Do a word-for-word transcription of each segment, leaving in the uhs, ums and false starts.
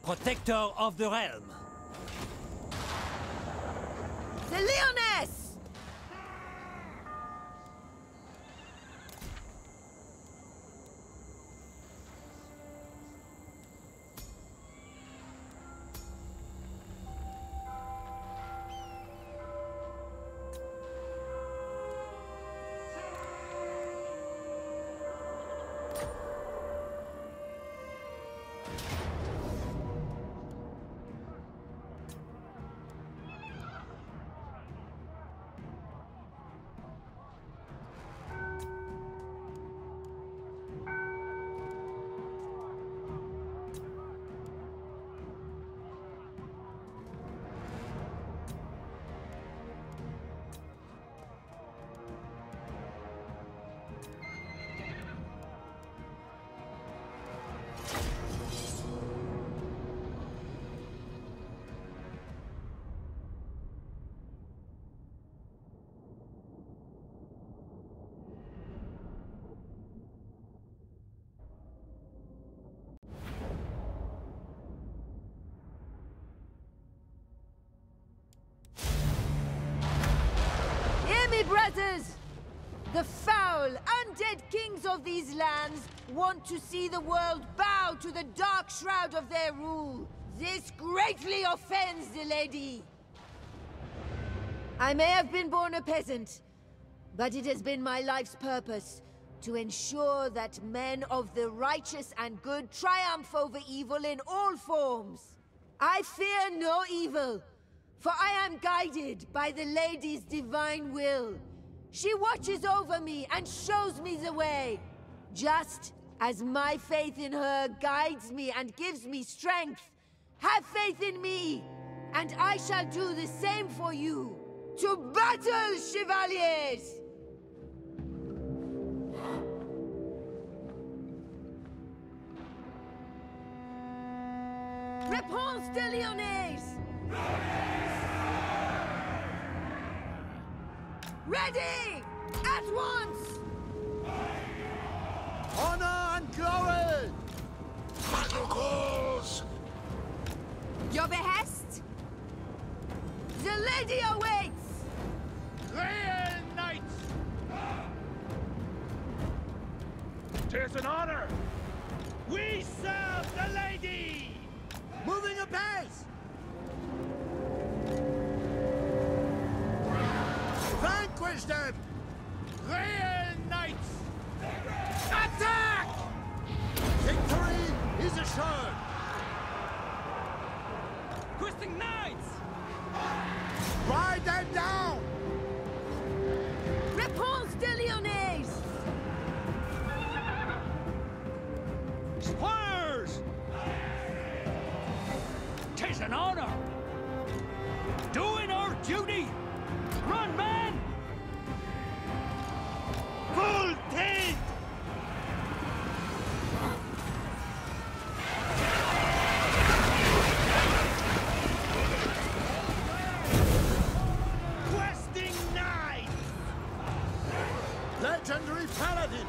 protector of the realm. The Lyonesse! Brothers! The foul, undead kings of these lands want to see the world bow to the dark shroud of their rule. This greatly offends the lady. I may have been born a peasant, but it has been my life's purpose to ensure that men of the righteous and good triumph over evil in all forms. I fear no evil, for I am guided by the lady's divine will. She watches over me and shows me the way, just as my faith in her guides me and gives me strength. Have faith in me, and I shall do the same for you. To battle, chevaliers! Réponse de Lyonnaise! Ready! At once! Honor and glory! Battle calls! Your behest? The lady awaits! Grey Knights! Tis an honor! We serve the lady! Moving apace! Vanquish them! Grey Knights! Attack! Victory is assured! Questing Knights! Ride them down! Réponse de Lyonnaise! Squires! 'Tis an honor! Doing our duty! Run, man! Full tilt! Questing Knight! Legendary Paladin!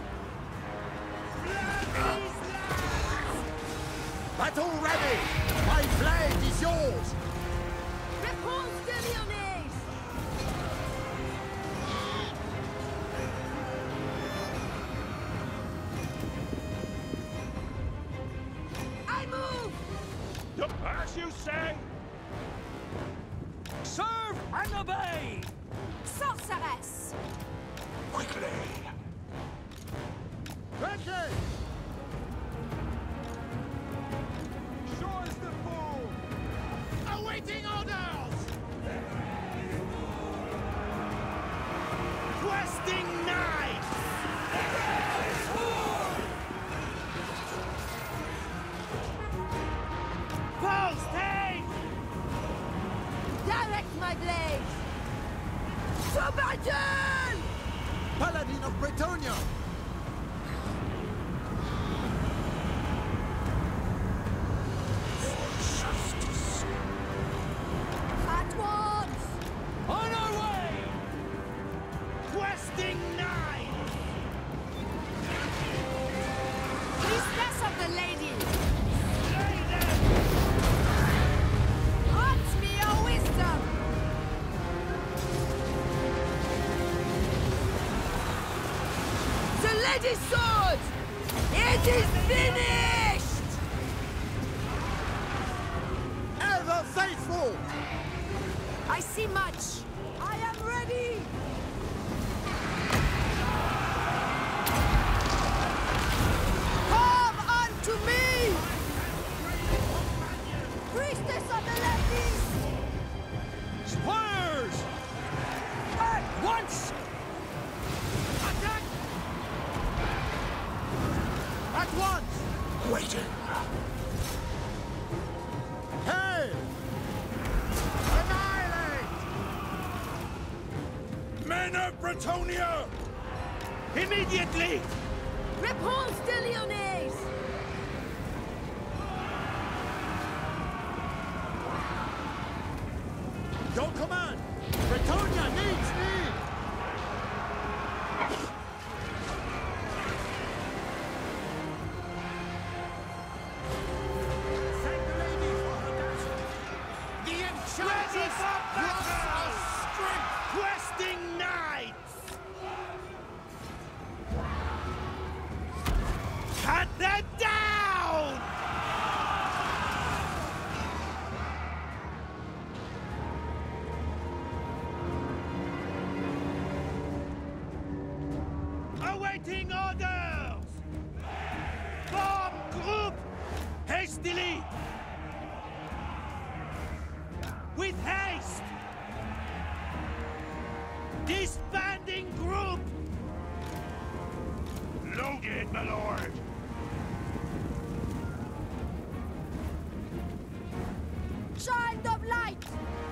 Battle ready! My blade is yours! Réponse de Lyonnaise! I move! As you say! Serve and obey! Sorceress! Quickly! Ready! Sure as the fool! Awaiting orders! Questing Knight! Post haste! Direct my blade! To battle! Paladin of Bretonnia! At once! On our way! Questing Knight! Priestess of the lady! Slay them! Ready, sword! It is finished! Ever faithful! I see much. I am ready! Come unto me! Priestess of the ladies! Spurs! At once! Attack! At once! Waiting. Hey! Annihilate! Men of Bretonia! Immediately! Réponse de Lyonnaise! Your command! Bretonia needs me! Thank the lady for her dancing. The enchantress plus our strength! Questing knights! Cut them down! Awaiting orders! Form group! Hastily! With haste! Disbanding group! Loaded, my lord! Child of light!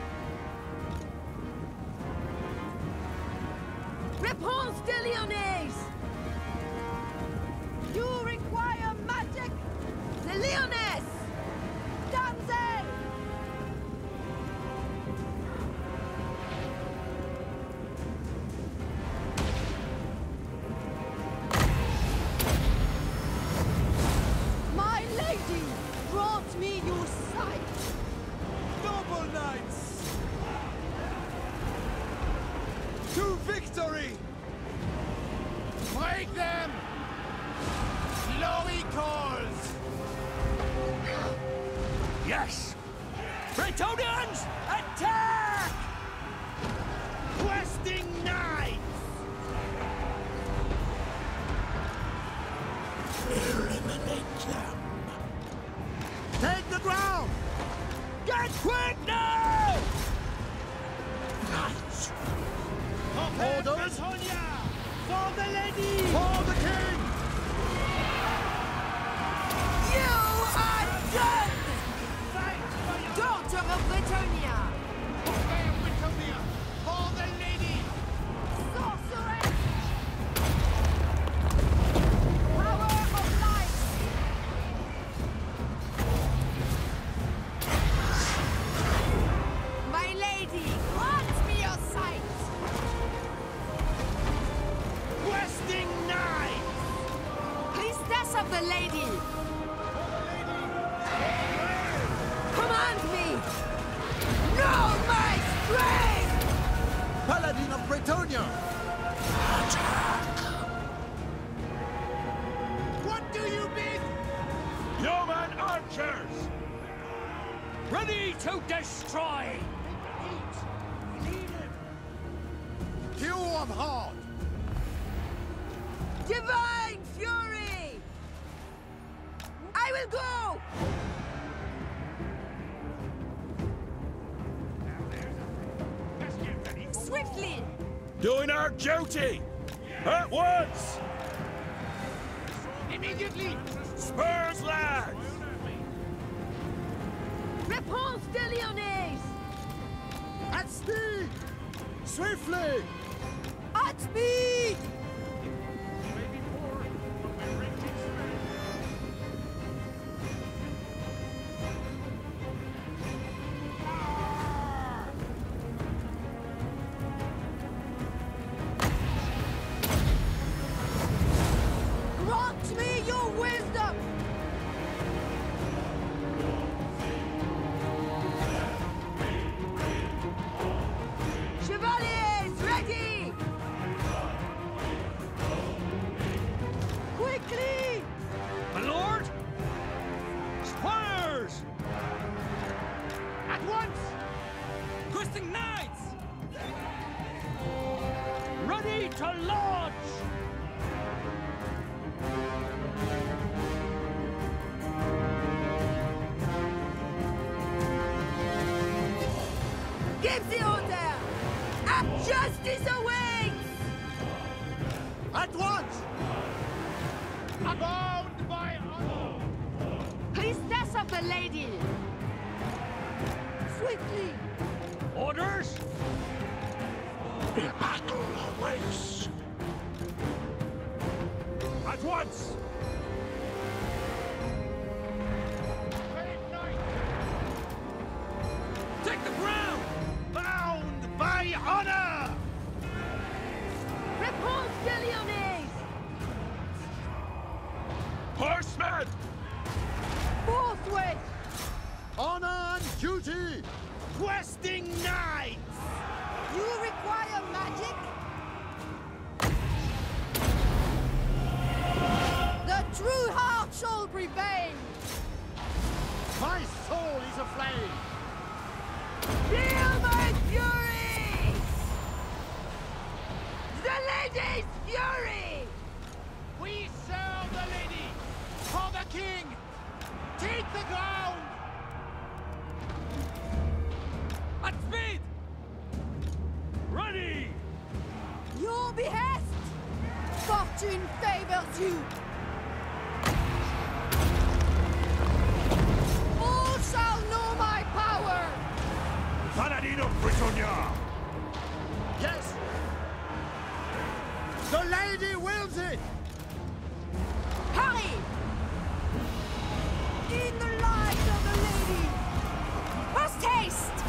Réponse de Lyonnaise! You require magic! The Lyonnaise! Damsel! My lady, grant me your sight! Noble knights! To victory! Break them! Glory calls! Yes! Bretonians, attack! Questing knights! Eliminate them. Take the ground! Get quick now! Knights. Orders! Bretonia! For the lady! For the king! You are done! Fight for your Daughter of Bretonia! Obey Bretonia! For the lady! Sorceress! Power of light! My lady, grant me your sight! questing knights! Priestess of the lady! Command me! Know my strength! Paladin of Bretonia! What do you bid? Yeoman archers! Ready to destroy! Few of heart! Divine fury! I will go! Swiftly! Doing our duty! At once! Immediately! Spurs, lads! Réponse de Lyonnaise! At speed! Swiftly! At speed! Grant me your wisdom! Chevaliers, ready! To lodge! Give the order! And justice awaits! At once! Bound by honor! Priestess of the Lady! Swiftly! Orders? The battle awaits. At once! Brave knight! Take the ground! Bound by honor! Repulse the Lyonnese! Horsemen! Forthwith! Honor and duty! Questing knights! You require magic? The true heart shall prevail! My soul is aflame! Feel my fury! The lady's fury! We serve the lady! For the king! Take the ground! At speed! Ready! Your behest! Fortune favors you! All shall know my power! Paladin of Britannia! Yes! The lady wills it! Hurry! In the light of the lady! Post haste!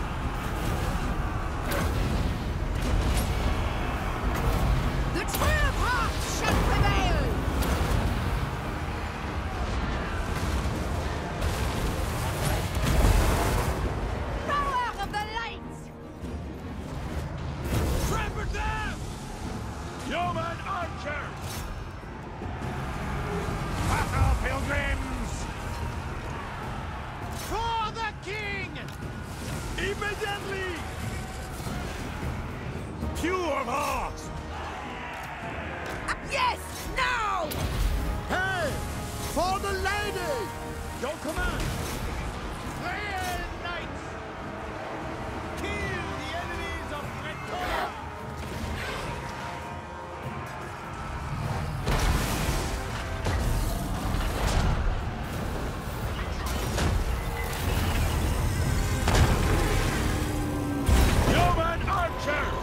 The true heart shall prevail! Power of the lights! Trample them! Yeoman archers! Battle pilgrims! For the king! Immediately! Pure of heart! Yes! Now! Hey! For the lady! Your command! Prayer knights! Kill the enemies of Bretonia! Yeoman archers!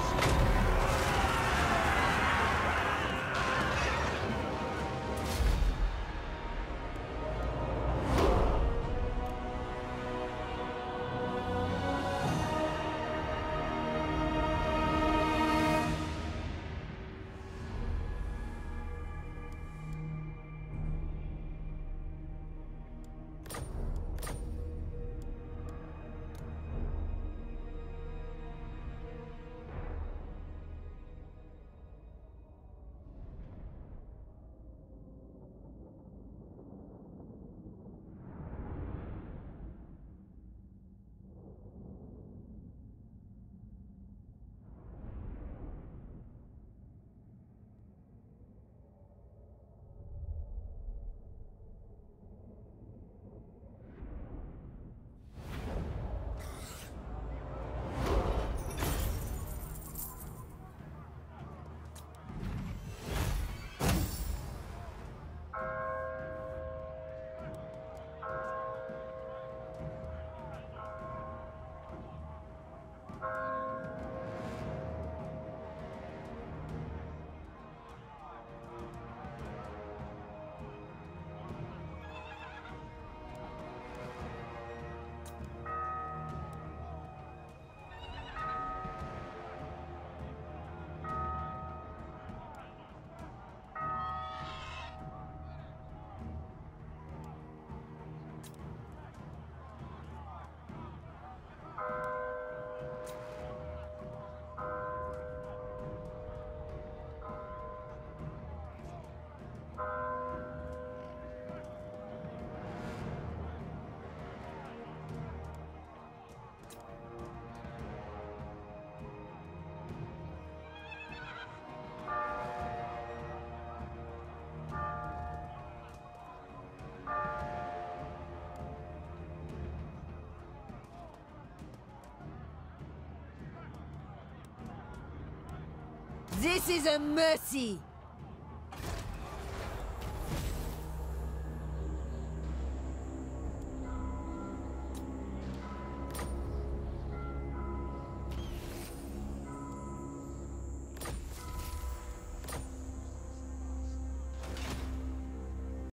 This is a mercy!